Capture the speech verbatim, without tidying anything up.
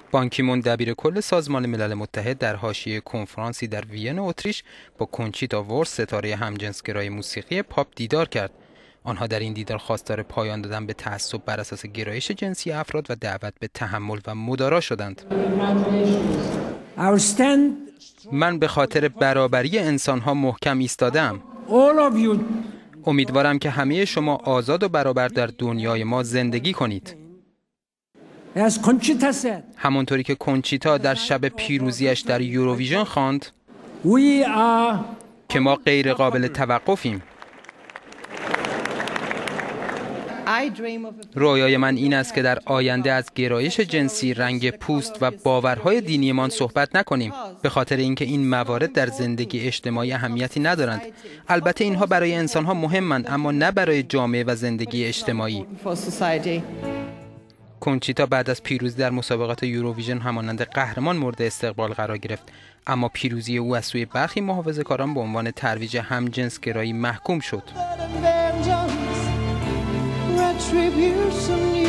بان کی مون دبیر کل سازمان ملل متحد در حاشیه کنفرانسی در وین اتریش با کنچیتا وورست ستاره همجنسگرای موسیقی پاپ دیدار کرد. آنها در این دیدار خواستار پایان دادن به تعصب بر اساس گرایش جنسی افراد و دعوت به تحمل و مدارا شدند. من به خاطر برابری انسان‌ها محکم ایستادم. امیدوارم که همه شما آزاد و برابر در دنیای ما زندگی کنید. همونطوری که کنچیتا در شب پیروزیش در یوروویژن خواند که ما غیر قابل توقفیم. رویای من این است که در آینده از گرایش جنسی، رنگ پوست و باورهای دینیمان صحبت نکنیم، به خاطر اینکه این موارد در زندگی اجتماعی اهمیتی ندارند. البته اینها برای انسانها مهمند، اما نه برای جامعه و زندگی اجتماعی. کنچیتا بعد از پیروزی در مسابقات یوروویژن همانند قهرمان مورد استقبال قرار گرفت، اما پیروزی او از سوی برخی محافظه‌کاران به عنوان ترویج همجنسگرایی محکوم شد.